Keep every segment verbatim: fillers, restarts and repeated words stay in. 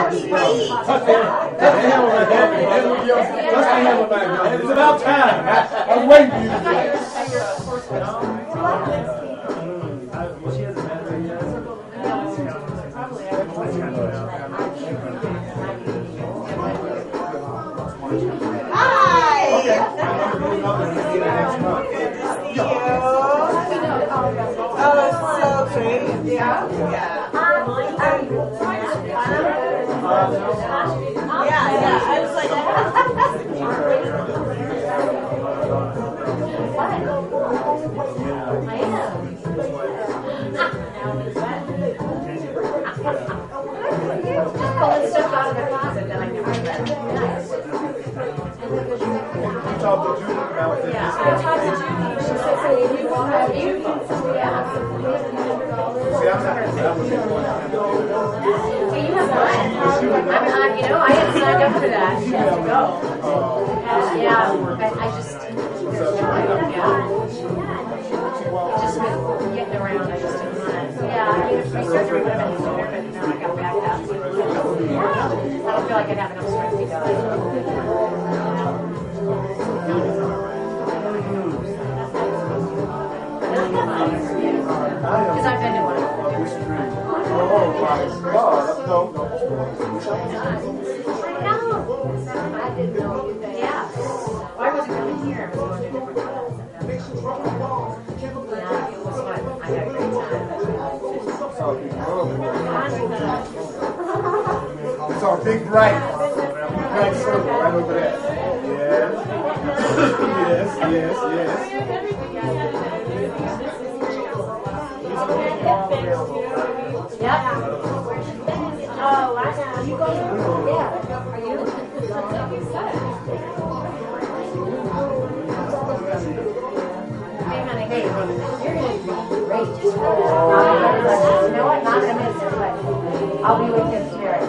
It's about time. I'm waiting for you to do it. Hi! Okay. Oh, it's so great. Yeah. Yeah. Yeah, yeah. I was like, I am. Just pulling stuff out of the closet that I never read. Nice. You talked to Judy about this. Yeah, I talked to Judy. She said, hey, you want to have you? Yeah. See, I'm not, that was the one. Hey, you have mine. I'm not, you know, I had signed up for that. She has to go. Yeah, I, I just, yeah. Just with getting around, I just didn't want to. Yeah, I mean, if my surgery would have been sooner, but no, I got backed up. I don't feel like I'd have enough strength to go. Because I've been to one of them. Oh my God, that's dope. I didn't know. Yeah. Well, I wasn't really here. I was going to different places. Yeah, it was fun. I had a great time. It's our big bright. Bright circle right over there. Yes. Yes, yes, yes. Yep. Oh, I know. You go there? Yeah. Are you? Hey, honey. Hey, you're going to be great. Just you know what? Not in a minute, but I'll be with his spirit.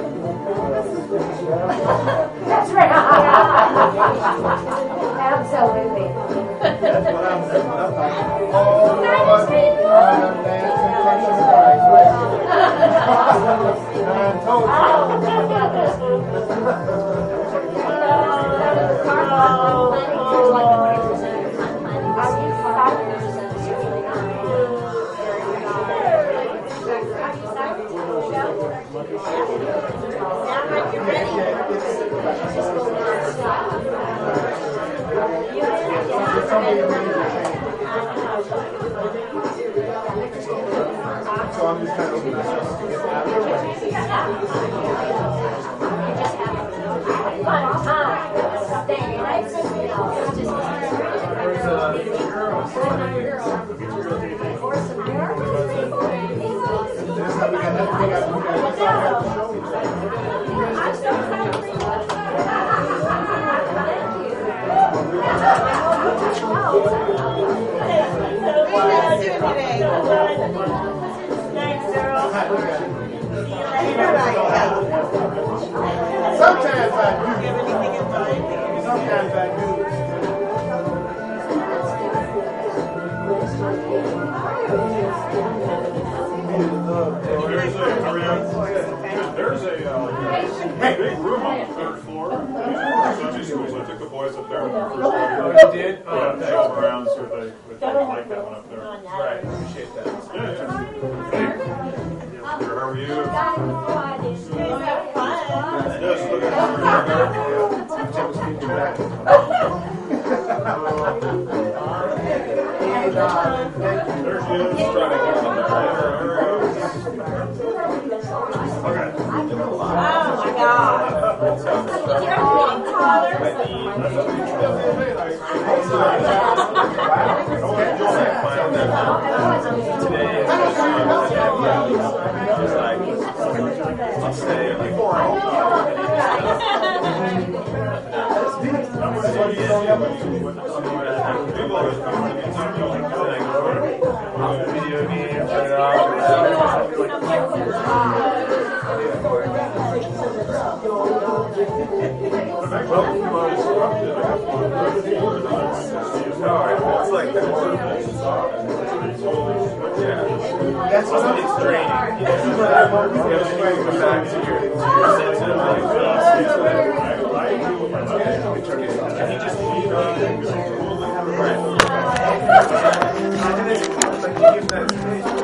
That's right. Absolutely. That's what I'm saying. Oh, Lord, I'm dancing, crushing Christ, right? I told you. So I'm just kind of opening myself to get out of the way. Sometimes I do. Sometimes I do. There's a, uh, big room on the third floor. So I took the boys up there on the first floor. You did? Yeah, show them around, so they would like that one up there. Right, appreciate that. Yeah, hey, how are you? Yes, look at there she is. Trying to get on there. Okay. Oh my God. Today is just like I'll stay like four hours. Video games, turn it off. It's like that. Yeah. That's what it's draining. You know, you gotta go back to your, to your sense of Right. And then it's like you give that information.